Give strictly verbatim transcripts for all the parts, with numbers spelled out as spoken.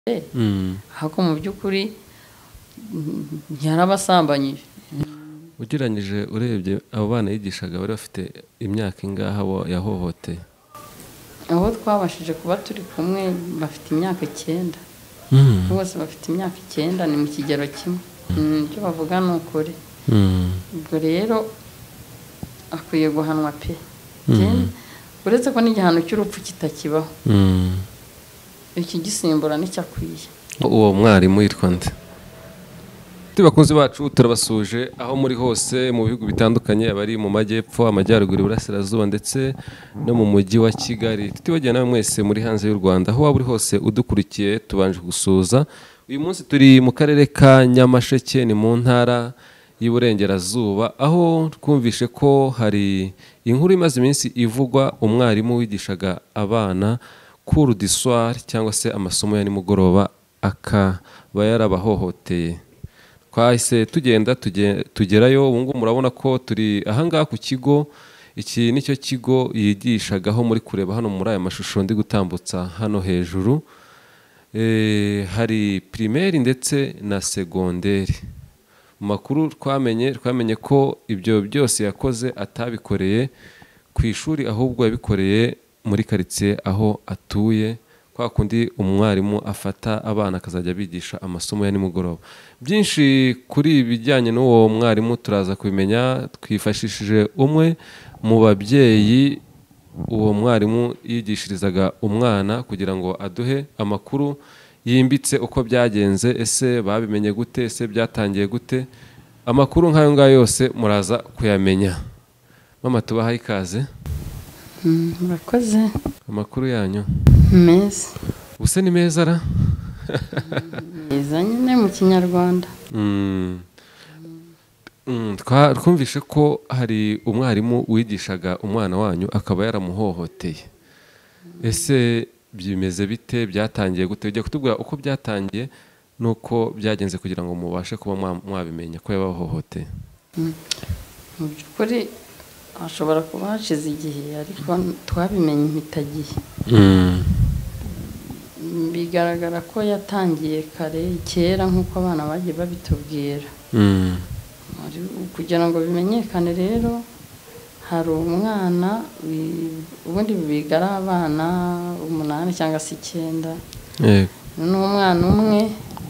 ahubwo mu by'ukuri yarabasambanyije. Ugereranyije urebye abo bana yigishaga bari bafite imyaka ingahe abo yahohoteye? Abo twabashije kuba turi kumwe bafite imyaka icyenda. Bose bafite imyaka icyenda, ni mu kigero kimwe. Icyo bavuga ni ukuri. Ubwo rero akwiye guhanwa pe. Uretse ko n'igihano cy'urupfu kitakibaho. Iki gisimbura nicyo akwiye. Uwo mwarimu yitwa nde? Bakunzi bacu turabasuje aho muri hose mu bihugu bitandukanye, abari mu majyepfo, amajyaruguru, iburasirazuba ndetse no mu mujyi wa Kigali. Tutibagiye nawe mwese muri hanze y'u Rwanda, aho waba uri hose udukurikiye, tubanje gusuza. Uyu munsi turi mu karere ka Nyamasheke, ni mu ntara y'Iburengerazuba, aho twumvishe ko hari inkuru imaze iminsi ivugwa, umwarimu wigishaga abana cours du soir cyangwa se amasomo ya nimugoroba akaba yarabahohoteye. Twahise tugenda tugerayo, ubu ngubu murabona ko turi ahangaha ku kigo. Iki nicyo kigo yigishagaho muri kureba hano muri aya mashusho ndi gutambutsa hano hejuru. E, hari primaire ndetse na segonderi. Mu makuru twamenye twamenye ko ibyo byose yakoze atabikoreye ku ishuri, ahubwo yabikoreye muri quartier aho atuye, kwa kundi umwarimu afata abana akazajya bigisha amasomo ya nimugoroba. Byinshi kuri ibijyanye n'uwo mwarimu turaza kubimenya twifashishije umwe mu babyeyi uwo mwarimu yigishirizaga umwana, kugira ngo aduhe amakuru yimbitse uko byagenze, ese babimenye gute, ese byatangiye gute. Amakuru nk'ayo ngayo yose muraza kuyamenya. Mama, tubahaye ikaze. Murakoze. Amakuru yanyu meza? Use ni meza ra? Meza nyine mu Kinyarwanda. Twumvishe ko hari umwarimu wigishaga umwana wanyu akaba yaramuhohoteye. Ese bimeze bite, byatangiye gute? Ujya kutubwira uko byatangiye nuko byagenze kugira ngo mubashe kuba mwabimenya ko yabahohoteye. Mu by'ukuri ashobora kuba hashize igihe, ariko twabimenye impitagihe. Bigaragara ko yatangiye kare, kera nk'uko abana bagiye babitubwira. Kugira ngo bimenyekane rero, hari umwana ubundi bigara abana umunani cyangwa se icyenda. N'umwana umwe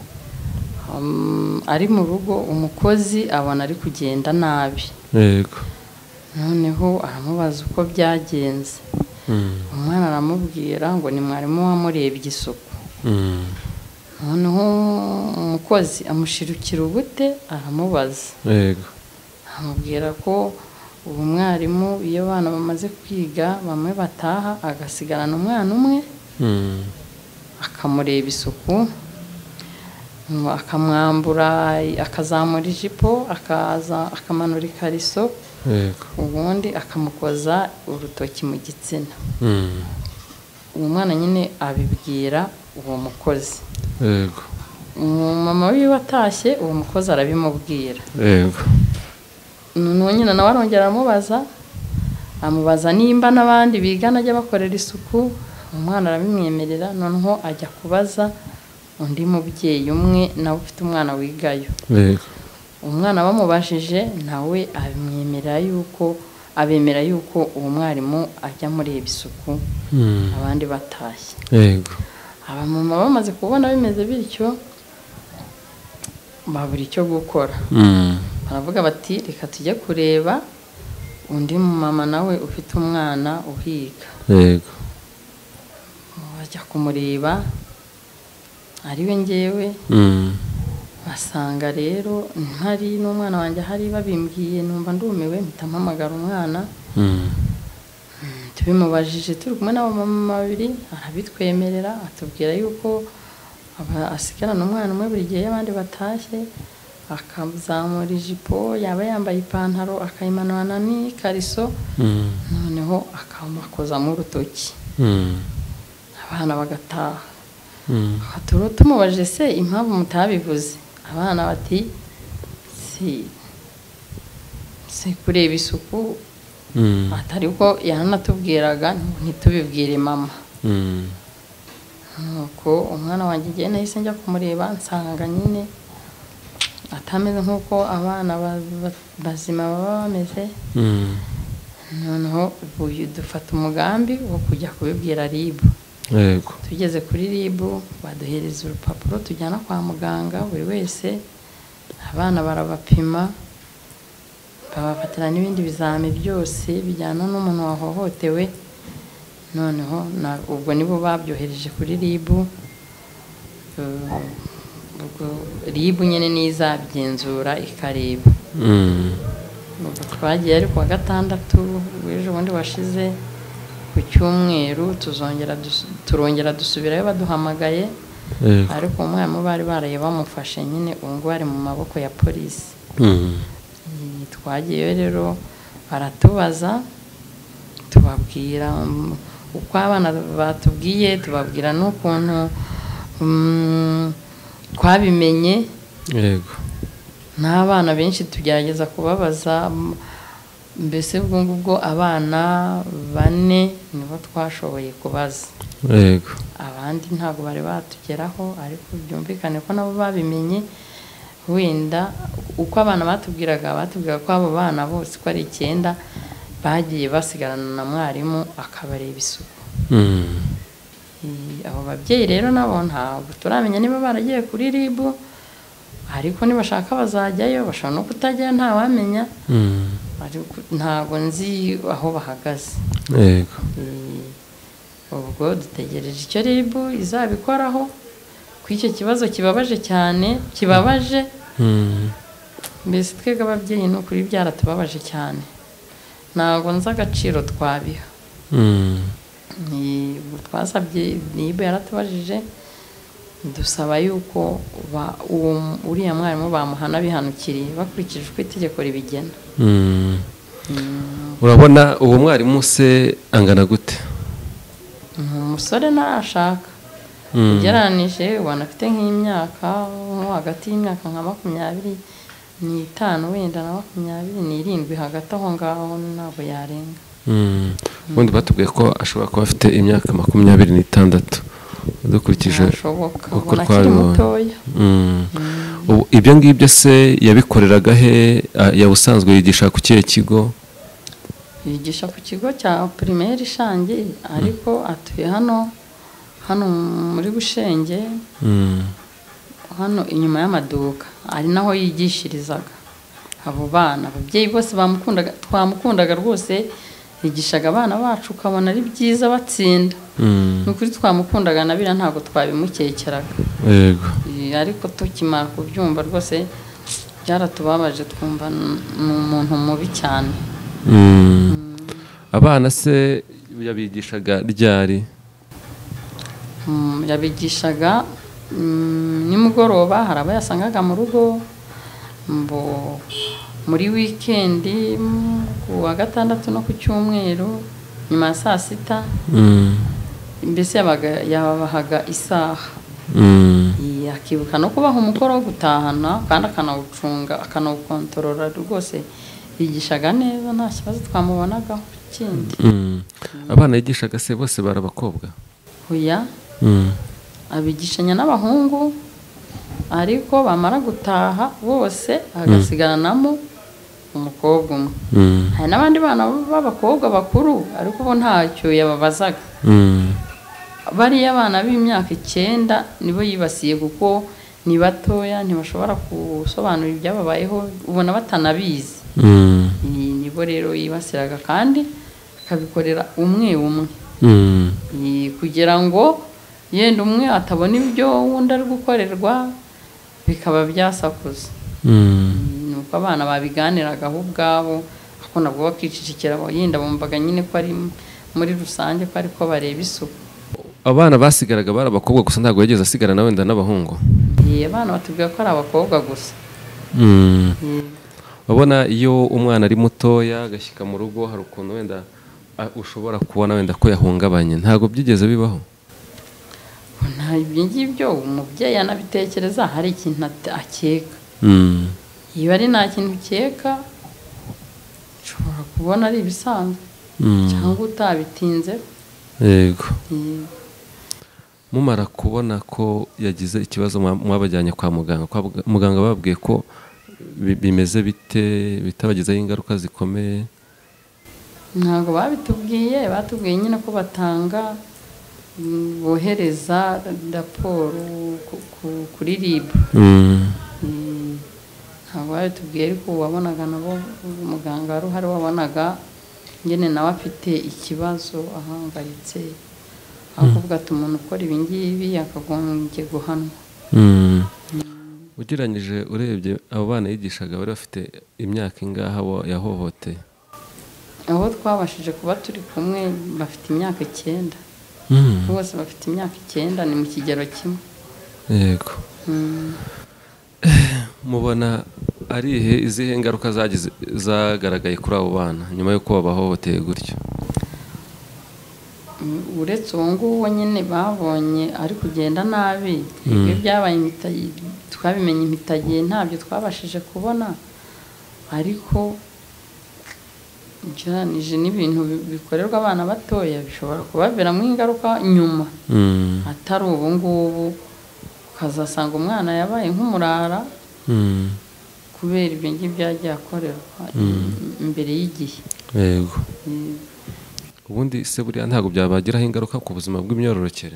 ari mu rugo, umukozi abona ari kugenda nabi. Yego. Noneho aramubaza uko byagenze. Umwana aramubwira ngo ni mwarimu wamurebye isuku. Noneho umukozi amushirukira ubute, aramubaza. Yego. Amubwira ko ubu mwarimu iyo abana bamaze kwiga bamwe bataha, agasigarana umwana umwe akamureba isuku, akamwambura, akazamura ijipo, akaza akamanura ikariso. Yego. Ubundi akamukoza urutoki mu gitsina. Uwo mwana nyine abibwira uwo mukozi. Yego. Mama wiwe atashye, uwo mukozi arabimubwira. Yego. Nuno nyina nawe arongera amubaza, amubaza nimba n'abandi bigana ajya bakorera isuku. Umwana arabimwemerera. Noneho ajya kubaza undi mubyeyi umwe nawe ufite umwana wigayo. Yego. Umwana bamubashije nawe abimwemerera yuko abemera yuko uwo mwarimu ajya mureba isuku abandi batashye. Yego. Abamama bamaze kubona bimeze bityo, babura icyo gukora. Baravuga bati reka tujye kureba undi mama nawe ufite umwana uhiga. Yego. Bajya kumureba, ariwe ngewe. Basanga rero ntari n'umwana wanjye hari, babimbwiye numva ndumiwe, mpita mpamagara umwana. Tubimubajije turi kumwe n'abamama babiri, arabitwemerera, atubwira yuko asigarana umwana umwe buri gihe abandi batashye, akazamura ijipo, yaba yambaye ipantaro akayimanurana n'ikariso. Noneho akamukozamo urutoki. Abana bagataha. Turo tumubajije se impamvu mutabivuze, abana bati si si kureba isuku. Atari ko yanatubwiraga ntitubibwire mama. nuko umwana wanjye igihe nahise njya kumureba nsanga nyine atameze nk'uko abana bazima baba bameze. Noneho dufata umugambi wo kujya kubibwira R I B. Yego. Tugeze kuri R I B baduhereza urupapuro tujyana kwa muganga buri wese, abana barabapima babafatira n'ibindi bizami byose bijyana n'umuntu wahohotewe. Noneho ubwo nibo babyohereje kuri R I B. Ubwo R I B nyine nizabigenzura ikareba. Ubwo twagiye ari kuwa gatandatu w'ejo bundi washize, ku cyumweru tuzongera turongera dusubirayo baduhamagaye, ariko umwarimu bari baraye bamufashe nyine ubu ngubu ari mu maboko ya polisi. Twagiyeyo rero baratubaza, tubabwira uko abana batubwiye, tubabwira n'ukuntu twabimenye. Yego. N'abana benshi tugerageza kubabaza, mbese ubwo ngubwo abana bane nibo twashoboye kubaza. Yego. Abandi ntabwo bari batugeraho, ariko byumvikane ko nabo babimenye. Wenda uko abana batubwiraga batubwiraga ko abo bana bose ko ari icyenda bagiye basigarana na mwarimu akabareba isuku. Abo babyeyi rero nabo ntabwo turamenya niba baragiye kuri R I B, ariko nibashaka bazajyayo, bashobora no kutajyayo ntawamenya. Ntabwo nzi aho bahagaze. Yego. Ubwo dutegereje icyo R I B izabikoraho ku icyo kibazo kibabaje cyane, kibabaje. Mbese twebwe ababyeyi ni ukuri byaratubabaje cyane, ntabwo nzi agaciro twabiha. Twasabye R I B yaratubajije, dusaba yuko uriya mwarimu bamuhana bihanukiriye bakurikije uko itegeko ribigena. Urabona uwo mwarimu se angana gute? Umusore narashaka, ugereranije ubona afite nk'imyaka nko hagati y'imyaka nka makumyabiri n'itanu wenda na makumyabiri n'irindwi, hagati aho ngaho ntabwo yarenga. Ubundi batubwiye ko ashobora kuba afite imyaka makumyabiri n'itandatu dukurikije uko twabibonye. Ibyo ngibyo se yabikoreraga he? Yabusanzwe yigisha ku kihe kigo? Yigisha ku kigo cya primaire Shangi, ariko atuye hano hano muri Bushenge, hano inyuma y'amaduka, ari naho yigishirizaga abo bana. Ababyeyi bose bamukundaga, twamukundaga rwose, yigishaga abana bacu ukabona ari byiza batsinda. Nukuri twamukundaga na bira ntabwo twabimukekeraga. Yego. Ariko tukimara kubyumva rwose byaratubabaje, twumva n'umuntu mubi cyane. Abana se yabigishaga ryari? Yabigishaga nimugoroba, hari abo yasangaga mu rugo, muri wikendi ku wa gatandatu no ku cyumweru nyuma ya saa sita. Mbese yabahaga isaha, akibuka no kubaha umukoro wo gutahana kandi akanawucunga akanawukontorora. Rwose yigishaga neza, nta kibazo twamubonagaho kindi. Abana yigishaga se bose bari abakobwa? Oya, abigishanya n'abahungu, ariko bamara gutaha bose agasigaranamo umukobwa umwe. Hari n'abandi bana b'abakobwa bakuru, ariko bo ntacyo yababazaga. Bariya abana b'imyaka icyenda nibo yibasiye, kuko ni batoya ntibashobora gusobanura ibyababayeho, ubona batanabizi. Nibo rero yibasiraga, kandi akabikorera umwe umwe, kugira ngo yenda umwe atabona ibyo wundi ari gukorerwa bikaba byasakuza. Nuko abana babiganiragaho ubwabo, ako nabwo bakicicikira, yenda bumvaga nyine ko ari muri rusange ko ariko bareba isuku. Abana basigaraga bari abakobwa gusa, ntabwo yageze asigarana wenda n'abahungu? Abana batubwira ko ari abakobwa gusa. Babona iyo umwana ari mutoya agashyika mu rugo, hari ukuntu wenda ushobora kubona wenda ko yahungabanye, ntabwo byigeze bibaho? Nta ibyo ngibyo umubyeyi anabitekereza, hari ikintu akeka. Iyo ari nta kintu ukeka, ushobora kubona ari ibisanzwe cyangwa utabitinze. Yego. mumara kubona ko yagize ikibazo mwabajyanye kwa muganga, kwa muganga babwiye ko bimeze bite, bitabagizeho ingaruka zikomeye? Ntabwo babitubwiye, batubwiye nyine ko batanga bohereza raporo kuri R I B. Ntabwo babitubwiye, ariko wabonaga nabo umuganga wari uhari wabonaga nyine nawe afite ikibazo, ahangayitse, akavuga ati umuntu ukora ibi ngibi akagombye guhanwa. Ugereranyije urebye abo bana yigishaga bari bafite imyaka ingahe yahohoteye? Abo twabashije kuba turi kumwe bafite imyaka icyenda. Bose bafite imyaka icyenda, ni mu kigero kimwe. Yego. Mubona ari ihe izihe ngaruka zagize zagaragaye kuri abo bana nyuma y'uko babahohoteye gutyo? Uretse uwo nguwo nyine babonye ari kugenda nabi, ibyo byabaye twabimenye impitagihe, ntabyo twabashije kubona, ariko ugereranije n'ibintu bikorerwa abana batoya bishobora kubaviramo ingaruka nyuma, atari ubu ngubu ukazasanga umwana yabaye nk'umurara kubera ibyo ngibyo yagiye akorerwa imbere y'igihe. Yego. Ubundi se buriya ntabwo byabagiraho ingaruka ku buzima bw'imyororokere?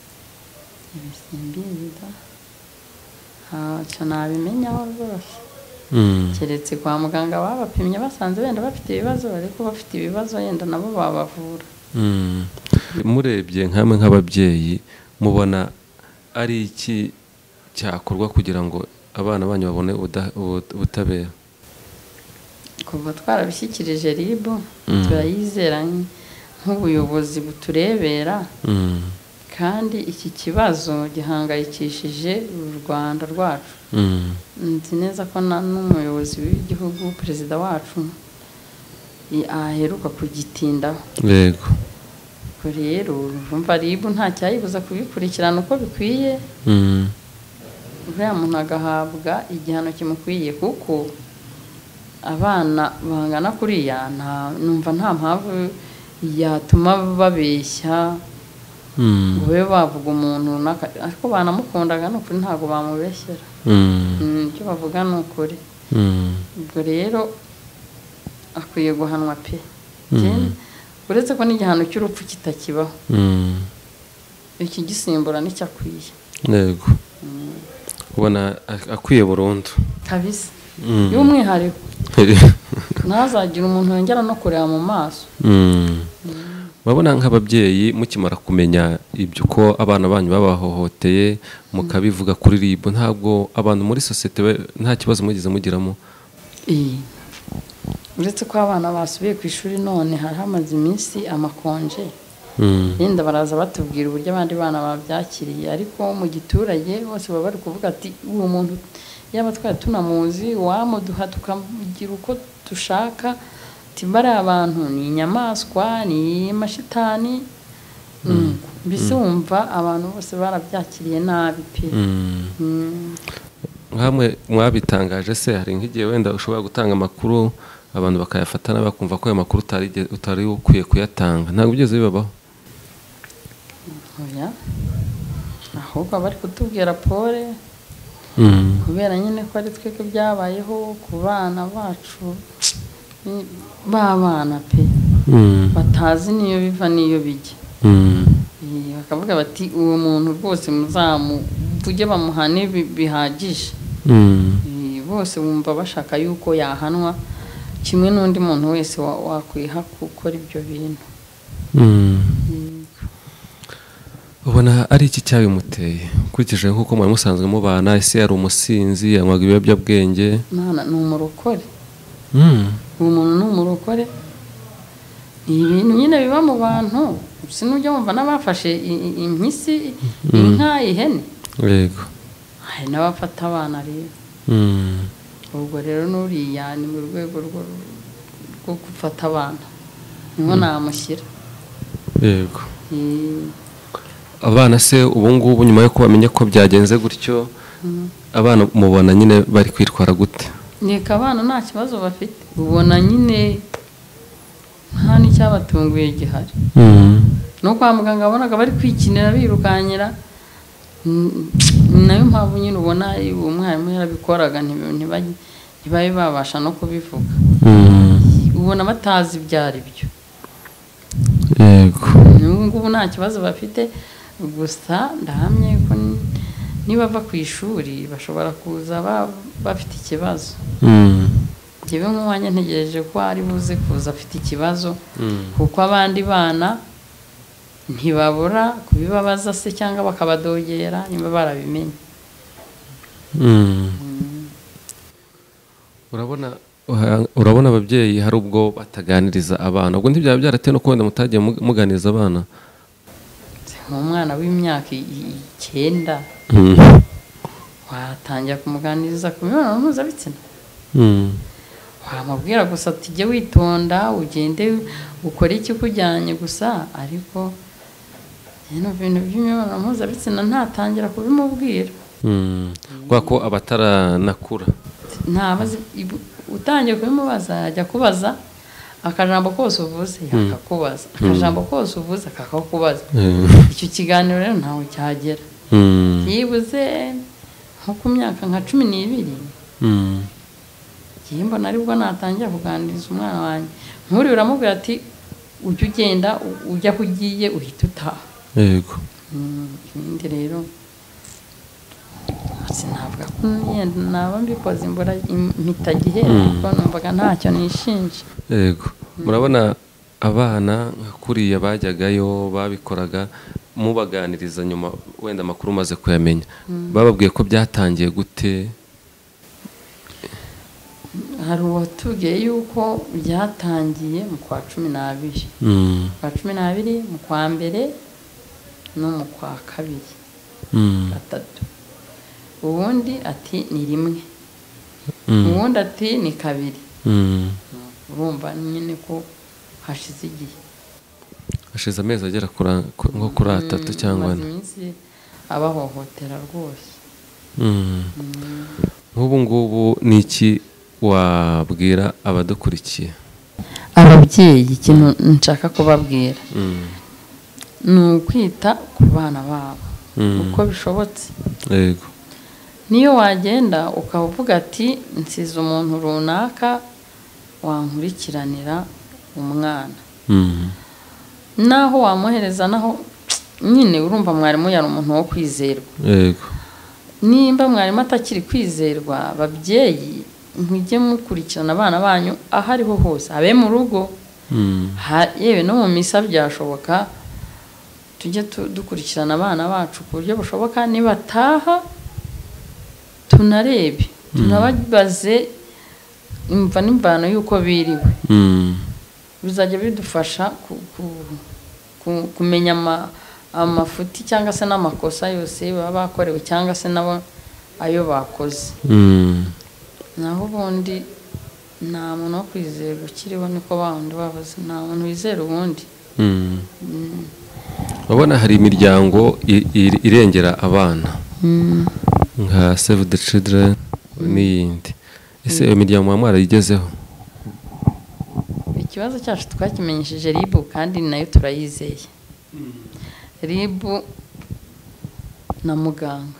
Simbizi, ntacyo nabimenyaho rwose, keretse kwa muganga babapimye basanze wenda bafite ibibazo, ariko bafite ibibazo yenda nabo babavura. Murebye nkamwe nk'ababyeyi, mubona ari iki cyakorwa kugira ngo abana banyu babone ubutabera? Kuva twarabishyikirije R I B, turayizeranye nk'ubuyobozi buturebera, kandi iki kibazo gihangayikishije u Rwanda rwacu. Nzi neza ko n'umuyobozi w'igihugu, perezida wacu, aheruka kugitindaho. Yego. Rero urumva R I B nta cyayibuza kubikurikirana uko bikwiye, uriya muntu agahabwa igihano kimukwiye, kuko abana bangana kuriya numva nta mpamvu yatuma babeshya ngo babe bavuga umuntu runaka, ariko banamukundaga ni ukuri, ntabwo bamubeshyera, icyo bavuga ni ukuri. Ubwo rero akwiye guhanwa pe, uretse ko n'igihano cy'urupfu kitakibaho, iki gisimbura nicyo akwiye. Yego. Ubona akwiye burundu kabisa, y'umwihariko ntazagire umuntu yongera no kureba mu maso. Babona nk'ababyeyi mukimara kumenya ibyo ko abana banyu babahohoteye mukabivuga kuri R I B, ntabwo abantu muri sosiyete nta kibazo mugeze mugiramo? Uretse ko abana basubiye ku ishuri none hari hamaze iminsi amakonje, yenda baraza batubwira uburyo abandi bana babyakiriye, ariko mu giturage bose baba bari kuvuga ati uwo muntu yaba twari tunamuzi wamuduha tukamugira uko dushaka, tibari abantu ni inyamaswa, ni amashitani. Mbese wumva abantu bose barabyakiriye nabi pe. Nkamwe mwabitangaje se, hari nk'igihe wenda ushobora gutanga amakuru abantu bakayafata bakumva ko ayo makuru utari ukwiye kuyatanga? Ntabwo byose bibabaho? Oya, ahubwo bari kutubwira pole, kubera nyine ko ari twe ko byabayeho ku bana bacu, b'abana pe, batazi niyo biva niyo bijya. Bakavuga bati uwo muntu rwose muzamuvuge bamuhane bihagije. Bose bumva bashaka yuko yahanwa kimwe n'undi muntu wese wakwiha gukora ibyo bintu. Ubona ari iki cyabimuteye ukurikije nk'uko mwari musanzwe mubana? Ese yari umusinzi, yanywaga ibiyobyabwenge? Mwana ni umurokore. Uwo muntu ni umurokore. Ibintu nyine biba mu bantu, sinujya wumva n'abafashe impyisi, inka, ihene. Yego. Hari n'abafata abana rero. Ubwo rero n'uriya ni mu rwego rwo gufata abana, niho namushyira. Yego. Abana se ubu ngubu nyuma yo kubamenya ko byagenze gutyo, abana mubona nyine bari kwitwara gute? Neka abana nta kibazo bafite, ubona nyine nta n'icyabatunguye gihari. no kwa muganga wabonaga bari kwikinira birukanyira, nayo mpamvu nyine ubona uwo mwarimu yarabikoraga ntibabe babasha no kubivuga, ubona batazi ibyo ari byo. Yego, n'ubu ngubu nta kibazo bafite, gusa ndahamye ko niba bava ku ishuri bashobora kuza bafite ikibazo. Njyewe nk'uwanjye ntegereje ko ari buze kuza afite ikibazo, kuko abandi bana ntibabura kubibabaza se cyangwa bakabadogera niba barabimenye. urabona urabona ababyeyi hari ubwo bataganiriza abana, ubwo ntibyaba byaratewe no kwenda mutagiye muganiriza abana. Nk'umwana w'imyaka icyenda watangira kumuganiriza ku mibonano mpuzabitsina, wamubwira gusa ati jye witonda ugende ukore ikikujyanye gusa, ariko ibintu bintu by'imibonano mpuzabitsina ntatangira kubimubwira, kubera ko abataranakura. ntabazi, utangiye kubimubaza yajya kubaza akajambo kose uvuze yakakubaza, akajambo kose uvuze akakakubaza. Icyo kiganiro rero ntawe cyagera, yibuze nko ku myaka nka cumi n'ibiri ngiye mbona aribwo natangira kuganiriza umwana wanjye. Nk'uri uramubwira ati ujya ugenda ujya aho ugiye uhita utaha. Yego. Ibindi rero sinavuga ko naba mbikoze imbura mpitagihera, kuko numvaga ntacyo nishinja. Yego, murabona abana nka kuriya bajyagayo babikoraga, mubaganiriza nyuma wenda amakuru umaze kuyamenya, bababwiye ko byatangiye gute? Hari uwatubwiye yuko byatangiye mu kwa cumi n'abiri, kwa cumi n'abiri mu kwa mbere no mu kwa kabiri gatatu, ubundi ati ni rimwe, ubundi ati ni kabiri. Urumva nyine ko hashize igihe, hashize amezi agera nko kuri atatu cyangwa ane. iminsi abahohotera rwose. nk'ubu ngubu ni iki wabwira abadukurikiye? Ababyeyi ikintu nshaka kubabwira ni ukwita ku bana babo uko bishobotse. Yego. Niyo wagenda ukavuga ati nsize umuntu runaka wankurikiranira umwana, naho wamuhereza naho nyine urumva mwarimu yari umuntu wo kwizerwa. Yego. Nimba mwarimu atakiri kwizerwa, ababyeyi mwige mukurikirana abana banyu aho ariho hose, abe mu rugo yewe no mu misa byashoboka, tujye dukurikirana abana bacu ku buryo bushoboka. Nibataha tunarebe, tunababaze imva n'imvano y'uko biriwe, bizajya bidufasha kumenya amafuti cyangwa se n'amakosa yose baba bakorewe cyangwa se nabo ayo bakoze. Naho ubundi nta muntu wo kwizera ukiriho, niko bawundi bavuze, nta muntu wizera ubundi. Urabona hari imiryango irengera abana nka Save the Children n'iyindi, ese iyo miryango muba mwarayigezeho? Ikibazo cyacu twakimenyesheje R I B kandi nayo turayizeye. R I B na muganga,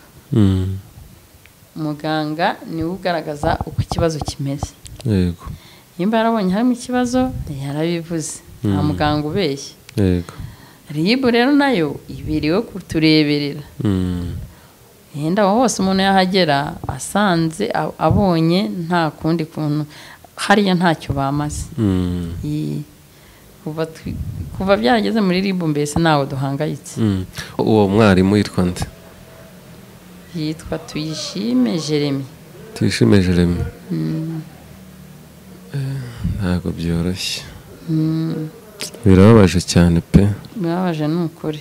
muganga niwe ugaragaza uko ikibazo kimeze. Yego. Nimba yarabonye harimo ikibazo yarabivuze, nta muganga ubeshya. Yego. R I B rero nayo ibiriwe kutureberera. Yenda aho hose umuntu yahagera asanze abonye nta kundi kuntu hariya ntacyo bamaze. Kuva byarageze muri R I B mbese nawe duhangayitse. Uwo mwarimu yitwa nde? Yitwa Tuyishime Jeremy. Tuyishime Jeremy. Ntabwo byoroshye. Birababaje cyane pe. Birababaje ni ukuri.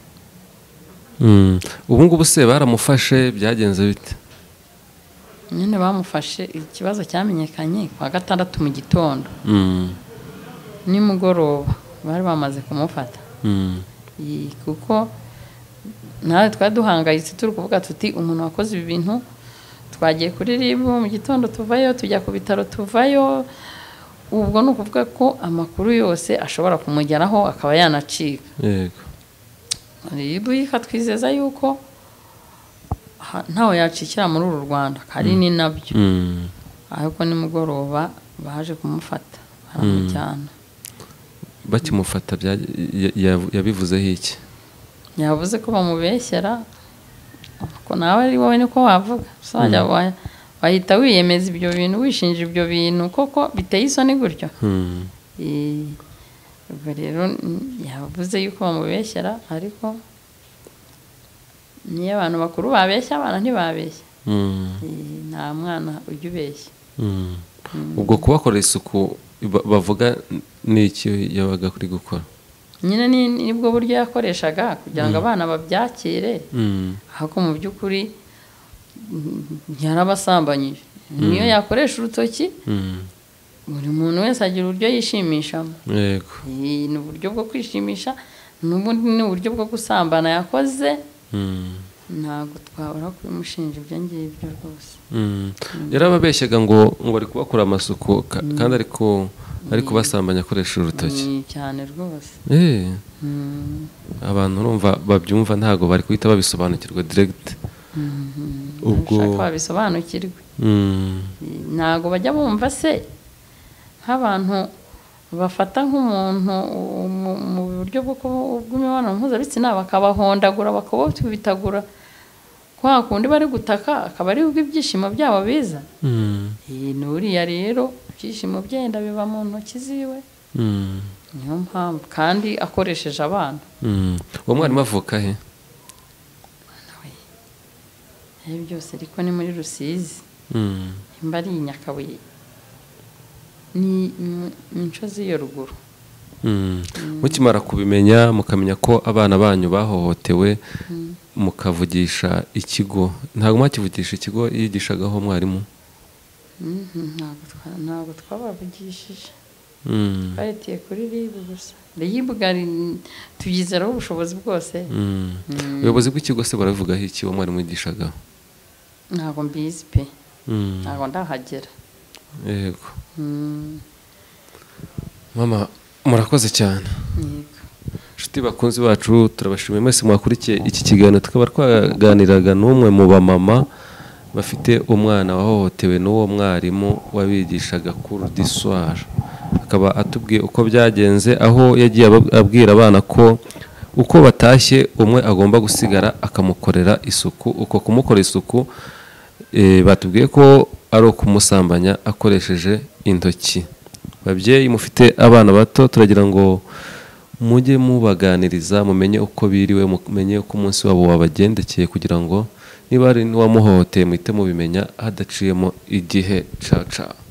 Ubu ngubu se baramufashe byagenze bite? Nyine bamufashe, ikibazo cyamenyekanye kwa gatandatu mu gitondo. Nimugoroba bari bamaze kumufata. Kuko nawe twari duhangayitse turi kuvuga tuti umuntu wakoze ibi bintu, twagiye kuri R I B mu gitondo tuvayo, tujya ku bitaro tuvayo. Ubwo ni ukuvuga ko amakuru yose ashobora kumugeraho akaba yanacika. Yego. ribu ikatwizeza yuko ntawe yacikira muri uru Rwanda kari ni nabyo ariko nimugoroba baje kumufata baramujyana. Bakimufata yabivuzeho iki? Yavuze ko bamubeshyera ko nawe ari wowe niko wavuga sajya wahita wiyemeza ibyo bintu wishinja ibyo bintu koko biteye isoni gutyo. Ubwo rero yavuze yuko bamubeshyera ariko niyo abantu bakuru babeshya abana ntibabeshya. Nta mwana ujya ubeshya. Ubwo kubakorera isuku bavuga n'iki yabaga kuri gukora? Nyine nibwo buryo yakoreshaga kugira ngo abana babyakire ahubwo mu by'ukuri yarabasambanyije. Niyo yakoresha urutoki buri muntu wese agira uburyo yishimishamo. Yego. Ni uburyo bwo kwishimisha n'ubundi ni uburyo bwo gusambana yakoze. Ntabwo twabura kubimushinja ibyo ngibyo rwose. Yarababeshyaga ngo ngo ari kubakora amasuku kandi ariko ari kubasambanya akoresha urutoki. Cyane rwose. Eh. Abantu urumva babyumva ntago bari kuhita babisobanukirwa direct. Ubwo babisobanukirwe. Ntago bajya bumva se nk'abantu bafata nk'umuntu mu buryo bw'imibonano mpuzabitsina bakabahondagura bakabotubitagura kwa kundi bari gutaka akaba ari ubw'ibyishimo byabo biza. Nuriya rero ibyishimo byenda biba mu ntoki ziwe. Niyo mpamvu kandi akoresheje abana. Uwo mwarimu avuka he? Ibi byose ariko ni muri Rusizi. Imba ari Nyakabuye. Ni inshozi yo ruguru. Mukimara kubimenya mukamenya ko abana banyu bahohotewe mukavugisha ikigo. Ntabwo mwakivugisha ikigo yigishagaho mwarimu? Ntabwo twabavugishije. Twahitiye kuri ribu gusa. Ribu gari tugizeraho ubushobozi bwose. Ubuyobozi bw'ikigo se baravugaho iki uwo mwarimu yigishagaho? Ntabwo mbizi pe. Ntabwo ndahagera. Yego. Mama murakoze cyane. Yego. Nshuti bakunzi bacu turabashimiye mwese mwakurikiye iki kiganiro tukaba twaganiraga n'umwe mu bamama bafite umwana wahohotewe n'uwo mwarimu wabigishaga cours du soir. Akaba atubwiye uko byagenze aho yagiye abwira abana ko uko batashye umwe agomba gusigara akamukorera isuku. Uko kumukora isuku batubwiye ko ari ukumusambanya akoresheje intoki. Babyeyi mufite abana bato turagira ngo mujye mubaganiriza mumenye uko biriwe mumenye uko umunsi wabo wabagendekeye kugira ngo niba ari n'uwamuhohoteye muhite mubimenya hadaciyemo igihe. Ciao ciao.